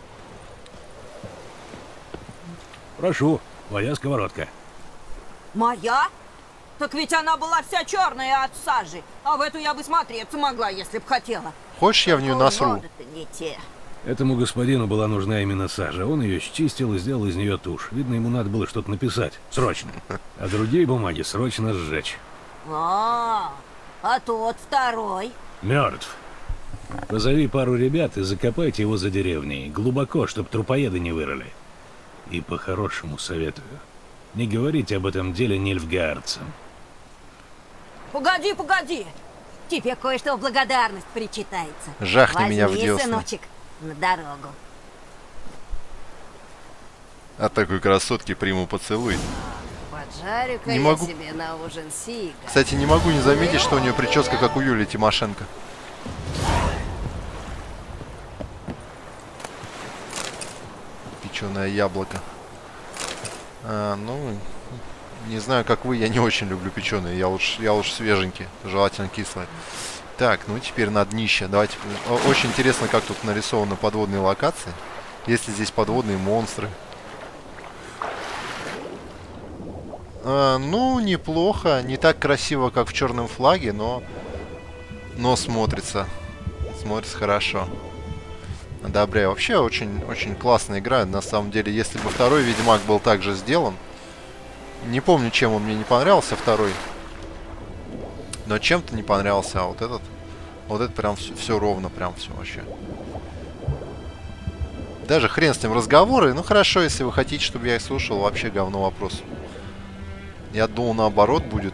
[SPEAKER 4] Прошу, моя сковородка.
[SPEAKER 9] Моя? Так ведь она была вся черная от сажи. А в эту я бы смотреться могла, если б хотела.
[SPEAKER 1] Хочешь, я в нее насру?
[SPEAKER 9] Годы-то не те.
[SPEAKER 4] Этому господину была нужна именно сажа. Он ее счистил и сделал из нее тушь. Видно, ему надо было что-то написать. Срочно. А другие бумаги срочно сжечь.
[SPEAKER 9] А, а тот второй?
[SPEAKER 4] Мертв. Позови пару ребят и закопайте его за деревней. Глубоко, чтоб трупоеды не вырыли. И по-хорошему советую. Не говорите об этом деле нильфгаардцам.
[SPEAKER 9] Погоди, погоди. Тебе кое-что в благодарность причитается.
[SPEAKER 1] Жахни
[SPEAKER 9] Возьми,
[SPEAKER 1] меня в десны.
[SPEAKER 9] сыночек, на дорогу.
[SPEAKER 1] От такой красотки приму поцелуй.
[SPEAKER 10] Поджарю-ка
[SPEAKER 1] Не
[SPEAKER 10] я
[SPEAKER 1] могу.
[SPEAKER 10] себе на ужин сига.
[SPEAKER 1] Кстати, не могу не заметить, что у нее прическа как у Юлии Тимошенко. Печеное яблоко. А, ну, не знаю, как вы, я не очень люблю печеные. Я лучше, я лучше свеженькие, желательно кислые. Так, ну теперь на днище. Давайте. О- Очень интересно, как тут нарисованы подводные локации. Есть ли здесь подводные монстры? А, ну, неплохо. Не так красиво, как в Черном флаге, но... Но смотрится. Смотрится хорошо. Одобряю. Вообще, очень, очень классная игра. На самом деле, если бы второй Ведьмак был также сделан... Не помню, чем он мне не понравился, второй. Но чем-то не понравился. А вот этот... Вот это прям все, все ровно, прям все вообще. Даже хрен с ним разговоры. Ну, хорошо, если вы хотите, чтобы я их слушал. Вообще говно вопрос. Я думал, наоборот будет.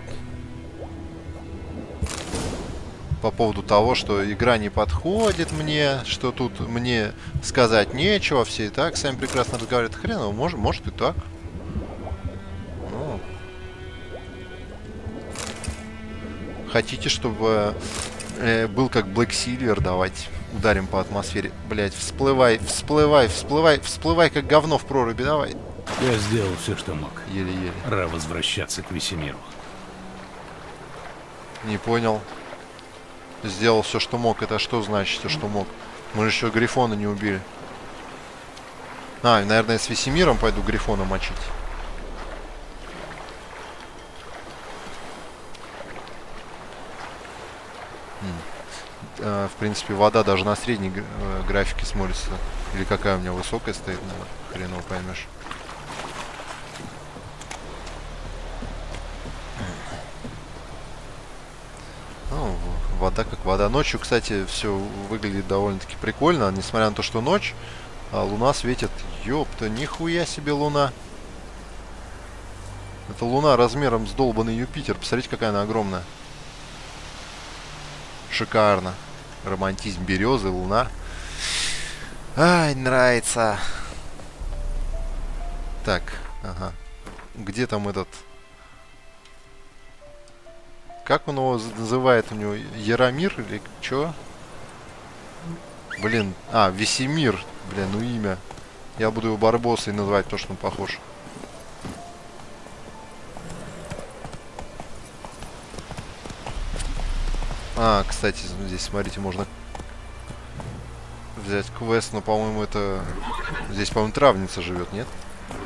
[SPEAKER 1] По поводу того, что игра не подходит мне, что тут мне сказать нечего, все и так сами прекрасно разговаривают. Хрен его, может, может и так. Ну. Хотите, чтобы э, был как Black Silver, давайте ударим по атмосфере. Блять, всплывай, всплывай, всплывай, всплывай, как говно в проруби, давай.
[SPEAKER 4] Я сделал все, что мог.
[SPEAKER 1] Еле-еле.
[SPEAKER 4] Пора возвращаться к Весемиру.
[SPEAKER 1] Не понял. Сделал все, что мог. Это что значит, все, что мог? Мы же еще Грифона не убили. А, наверное, с Весемиром пойду Грифона мочить. э, в принципе, вода даже на средней э, графике смотрится. Или какая у меня высокая стоит, наверное, хреново поймешь. Ну, вода как вода. Ночью, кстати, все выглядит довольно-таки прикольно, несмотря на то, что ночь, а луна светит. Ёпта, нихуя себе луна. Это луна размером с долбанный Юпитер. Посмотрите, какая она огромная. Шикарно. Романтизм березы, луна. Ай, нравится. Так, ага. Где там этот... Как он его называет? У него Яромир или чё? Блин, а, Весемир. Блин, ну имя. Я буду его Барбосой называть, потому что он похож. А, кстати, здесь, смотрите, можно взять квест, но, по-моему, это... Здесь, по-моему, травница живет, нет?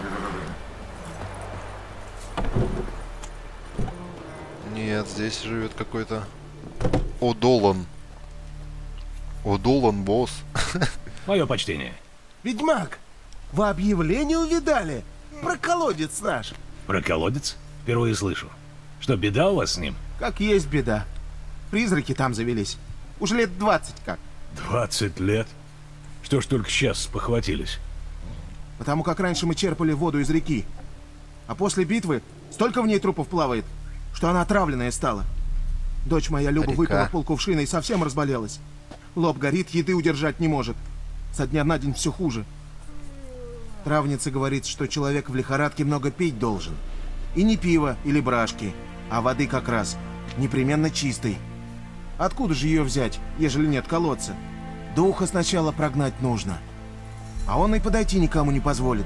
[SPEAKER 1] Нет, здесь живет какой-то Одолан. Одолан босс.
[SPEAKER 4] Мое почтение.
[SPEAKER 11] Ведьмак, вы объявление увидали? Про колодец наш.
[SPEAKER 4] Про колодец? Впервые слышу. Что, беда у вас с ним?
[SPEAKER 11] Как есть беда. Призраки там завелись. Уже лет двадцать как.
[SPEAKER 4] Двадцать лет? Что ж только сейчас спохватились?
[SPEAKER 11] Потому как раньше мы черпали воду из реки. А после битвы столько в ней трупов плавает, что она отравленная стала. Дочь моя Люба
[SPEAKER 1] Река.
[SPEAKER 11] выпила полкувшина и совсем разболелась. Лоб горит, еды удержать не может. Со дня на день все хуже. Травница говорит, что человек в лихорадке много пить должен. И не пиво или брашки, а воды как раз, непременно чистой. Откуда же ее взять, ежели нет колодца? Духа сначала прогнать нужно. А он и подойти никому не позволит.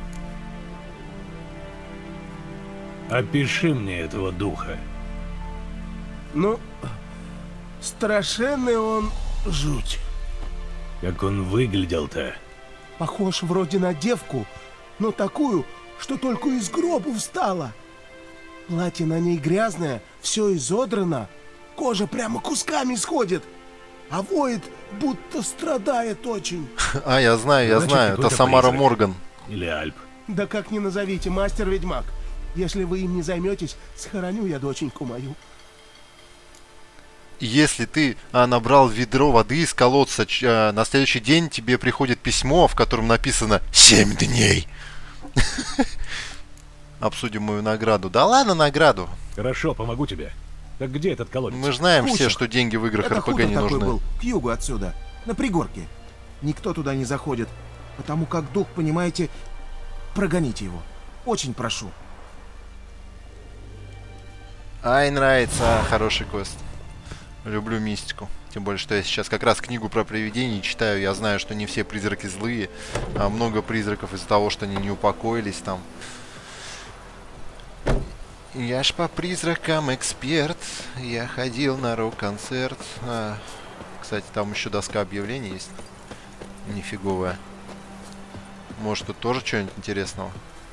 [SPEAKER 4] Опиши мне этого духа.
[SPEAKER 11] Ну, страшенный он жуть.
[SPEAKER 4] Как он выглядел-то?
[SPEAKER 11] Похож вроде на девку, но такую, что только из гроба встала. Платье на ней грязное, все изодрано, кожа прямо кусками сходит, а воет, будто страдает очень.
[SPEAKER 1] А, я знаю, я
[SPEAKER 4] Значит,
[SPEAKER 1] знаю, это
[SPEAKER 4] какой-то
[SPEAKER 1] Самара
[SPEAKER 4] призрак.
[SPEAKER 1] Морган.
[SPEAKER 4] Или Альп.
[SPEAKER 11] Да как ни назовите, мастер-ведьмак. Если вы им не займетесь, схороню я доченьку мою.
[SPEAKER 1] Если ты а, набрал ведро воды из колодца, ч- а, на следующий день тебе приходит письмо, в котором написано «семь дней». Обсудим мою награду. Да ладно награду.
[SPEAKER 4] Хорошо, помогу тебе. Так где этот колодец?
[SPEAKER 1] Мы знаем все,
[SPEAKER 11] Кучах.
[SPEAKER 1] что деньги в играх
[SPEAKER 11] Это
[SPEAKER 1] эр пэ гэ
[SPEAKER 11] хутор
[SPEAKER 1] не
[SPEAKER 11] такой
[SPEAKER 1] нужны.
[SPEAKER 11] был, к югу отсюда, на пригорке. Никто туда не заходит, потому как дух, понимаете, прогоните его. Очень прошу.
[SPEAKER 1] Ай, нравится. Хороший квест. Люблю мистику. Тем более, что я сейчас как раз книгу про привидений читаю. Я знаю, что не все призраки злые. А много призраков из-за того, что они не упокоились там. Я ж по призракам эксперт. Я ходил на рок-концерт. А, кстати, там еще доска объявлений есть. Нифиговая. Может, тут тоже что-нибудь интересного?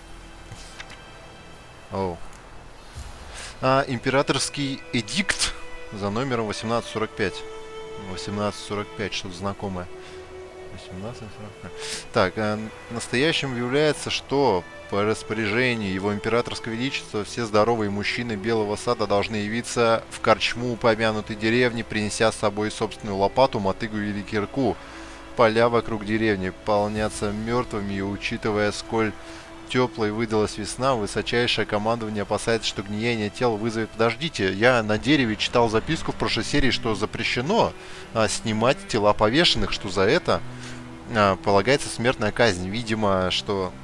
[SPEAKER 1] Оу. А, императорский эдикт за номером восемнадцать сорок пять. восемнадцать сорок пять, что-то знакомое. восемнадцать сорок пять. Так, а, настоящим является, что по распоряжению его императорского величества все здоровые мужчины Белого Сада должны явиться в корчму упомянутой деревни, принеся с собой собственную лопату, мотыгу или кирку. Поля вокруг деревни полнятся мертвыми, и учитывая, сколь теплой выдалась весна, высочайшее командование опасается, что гниение тел вызовет... Подождите, я на дереве читал записку в прошлой серии, что запрещено а, снимать тела повешенных, что за это а, полагается смертная казнь. Видимо, что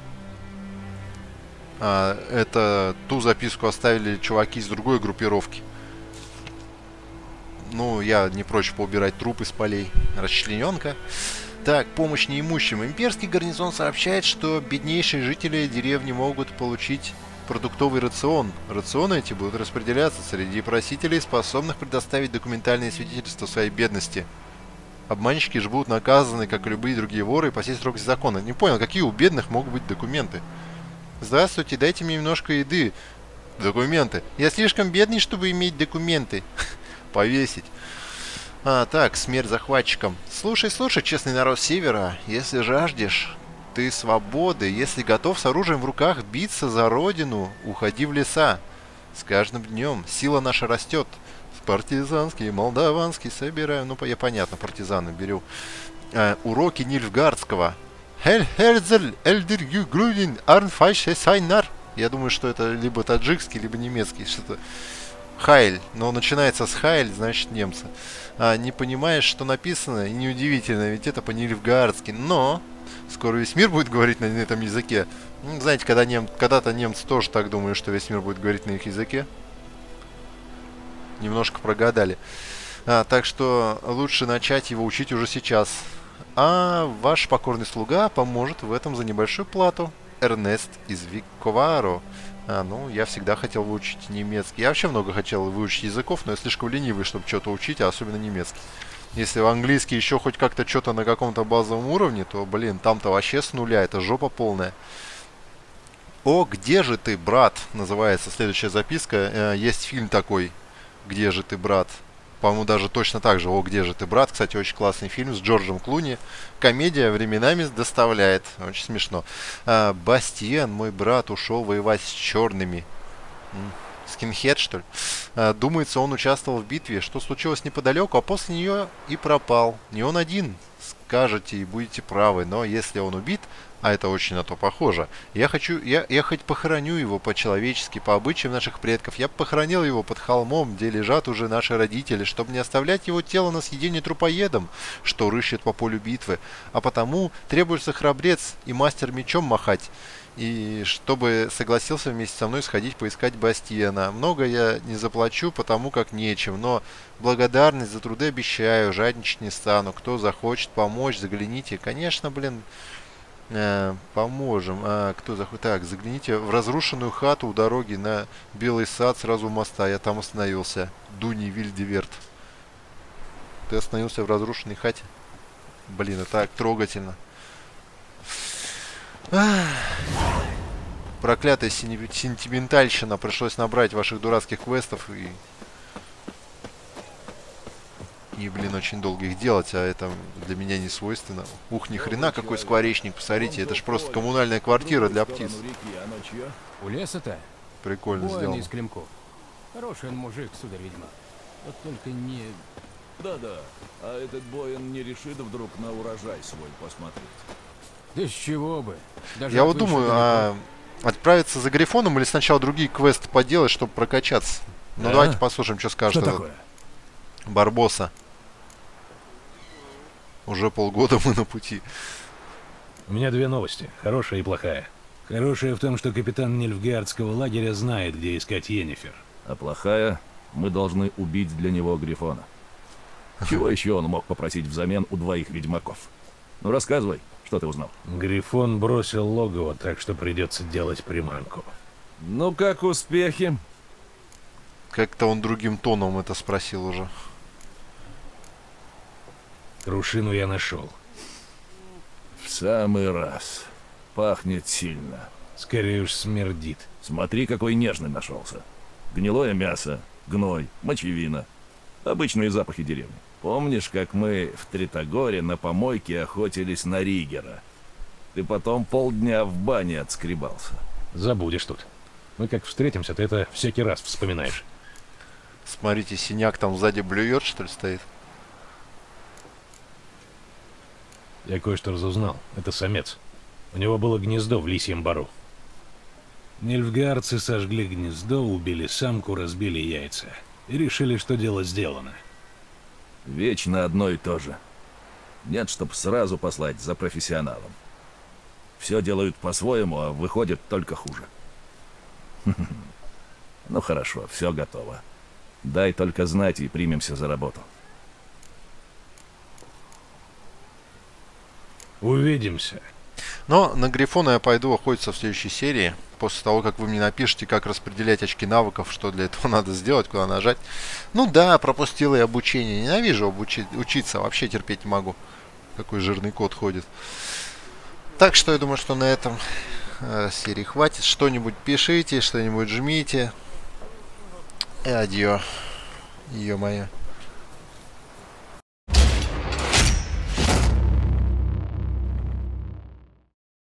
[SPEAKER 1] а, это ту записку оставили чуваки из другой группировки. Ну, я не прочь поубирать трупы с полей. Расчлененка. Так, помощь неимущим. Имперский гарнизон сообщает, что беднейшие жители деревни могут получить продуктовый рацион. Рационы эти будут распределяться среди просителей, способных предоставить документальные свидетельства своей бедности. Обманщики же будут наказаны, как и любые другие воры, по сей срок закона. Не понял, какие у бедных могут быть документы? Здравствуйте, дайте мне немножко еды. Документы. Я слишком бедный, чтобы иметь документы. Повесить. А, так, смерть захватчикам. Слушай, слушай, честный народ Севера, если жаждешь ты свободы, если готов с оружием в руках биться за родину, уходи в леса. С каждым днем сила наша растет. Партизанский, молдаванский собираем. Ну, я понятно, партизаны беру. А, уроки Нильфгардского. Хель Херзель Эльдер Грудин Арнфайше Сайнар. Я думаю, что это либо таджикский, либо немецкий. Что-то Хайль. Но начинается с Хайль, значит немцы. А, не понимаешь, что написано, и неудивительно, ведь это по-нильфгардски. Но скоро весь мир будет говорить на этом языке. Ну, знаете, когда нем... когда-то немцы тоже так думают, что весь мир будет говорить на их языке. Немножко прогадали. А, так что лучше начать его учить уже сейчас. А ваш покорный слуга поможет в этом за небольшую плату. Эрнест из Виковаро. А, ну, я всегда хотел выучить немецкий. Я вообще много хотел выучить языков, но я слишком ленивый, чтобы что-то учить, а особенно немецкий. Если в английский еще хоть как-то что-то на каком-то базовом уровне, то, блин, там-то вообще с нуля, это жопа полная. «О, где же ты, брат?» называется следующая записка. Есть фильм такой «Где же ты, брат?» По-моему, даже точно так же. «О, где же ты, брат?» Кстати, очень классный фильм с Джорджем Клуни. Комедия временами доставляет. Очень смешно. А, Бастиен, мой брат, ушел воевать с черными. Скинхед, что ли? А, думается, он участвовал в битве, что случилось неподалеку, а после нее и пропал. Не он один. Скажете и будете правы. Но если он убит, а это очень на то похоже, я хочу, я, я хоть похороню его по-человечески, по обычаям наших предков. Я похоронил его под холмом, где лежат уже наши родители, чтобы не оставлять его тело на съедение трупоедам, что рыщет по полю битвы. А потому требуется храбрец и мастер мечом махать. И чтобы согласился вместе со мной сходить поискать Бастиена. Много я не заплачу, потому как нечем, но благодарность за труды обещаю, жадничать не стану. Кто захочет помочь, загляните. Конечно, блин, э, поможем. А, кто захочет? Так, загляните в разрушенную хату у дороги на Белый сад, сразу у моста. Я там остановился. Дуни Вильдеверт. Ты остановился в разрушенной хате? Блин, это так трогательно. Проклятая сентиментальщина. Пришлось набрать ваших дурацких квестов и... И, блин, очень долго их делать, а это для меня не свойственно. Ух, ни хрена какой скворечник, посмотрите, это ж просто коммунальная квартира для птиц.
[SPEAKER 7] У леса-то?
[SPEAKER 1] Прикольно сделано.
[SPEAKER 7] Из Климку. Хороший он мужик, сударь-ведьма. Вот только не...
[SPEAKER 12] Да-да, а этот Боин не решит вдруг на урожай свой посмотреть.
[SPEAKER 7] Да с чего бы? Даже
[SPEAKER 1] я вот думаю, а отправиться за Грифоном или сначала другие квесты поделать, чтобы прокачаться. Ну а? Давайте послушаем, что скажет
[SPEAKER 4] что
[SPEAKER 1] этот Барбоса. Уже полгода мы на пути.
[SPEAKER 4] У меня две новости, хорошая и плохая. Хорошая в том, что капитан Нильфгардского лагеря знает, где искать Йеннифер.
[SPEAKER 12] А плохая, мы должны убить для него Грифона. Чего еще он мог попросить взамен у двоих ведьмаков? Ну рассказывай. Что ты узнал?
[SPEAKER 4] Грифон бросил логово, так что придется делать приманку.
[SPEAKER 12] Ну как успехи?
[SPEAKER 1] Как-то он другим тоном это спросил уже.
[SPEAKER 4] Крушину я нашел.
[SPEAKER 12] В самый раз. Пахнет сильно.
[SPEAKER 4] Скорее уж смердит.
[SPEAKER 12] Смотри, какой нежный нашелся. Гнилое мясо, гной, мочевина. Обычные запахи деревни. Помнишь, как мы в Тритогоре на помойке охотились на Ригера? Ты потом полдня в бане отскребался.
[SPEAKER 4] Забудешь тут. Мы как встретимся, ты это всякий раз вспоминаешь.
[SPEAKER 1] Смотрите, синяк там сзади блюет, что ли, стоит?
[SPEAKER 4] Я кое-что разузнал. Это самец. У него было гнездо в Лисьем Бару. Нильфгардцы сожгли гнездо, убили самку, разбили яйца. И решили, что дело сделано.
[SPEAKER 12] Вечно одно и то же. Нет, чтоб сразу послать за профессионалом. Все делают по-своему, а выходит только хуже. Ну хорошо, все готово. Дай только знать и примемся за работу.
[SPEAKER 4] Увидимся.
[SPEAKER 1] Но на Грифона я пойду охотиться в следующей серии. После того, как вы мне напишите, как распределять очки навыков, что для этого надо сделать, куда нажать. Ну да, пропустил я обучение. Ненавижу обучи учиться, вообще терпеть не могу. Какой жирный кот ходит. Так что я думаю, что на этом э, серии хватит. Что-нибудь пишите, что-нибудь жмите. И адьё. Ё-моё.